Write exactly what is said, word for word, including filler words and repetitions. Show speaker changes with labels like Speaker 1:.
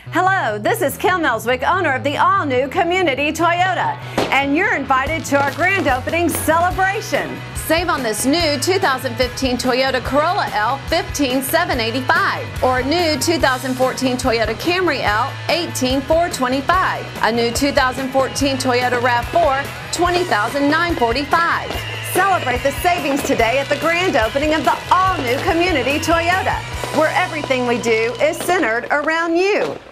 Speaker 1: Hello, this is Kim Ellswick, owner of the all-new Community Toyota, and you're invited to our grand opening celebration. Save on this new two thousand fifteen Toyota Corolla L fifteen thousand seven hundred eighty-five dollars or new two thousand fourteen Toyota Camry L eighteen thousand four hundred twenty-five dollars, a new two thousand fourteen Toyota RAV four twenty thousand nine hundred forty-five dollars. Celebrate the savings today at the grand opening of the all-new Community Toyota, where everything we do is centered around you.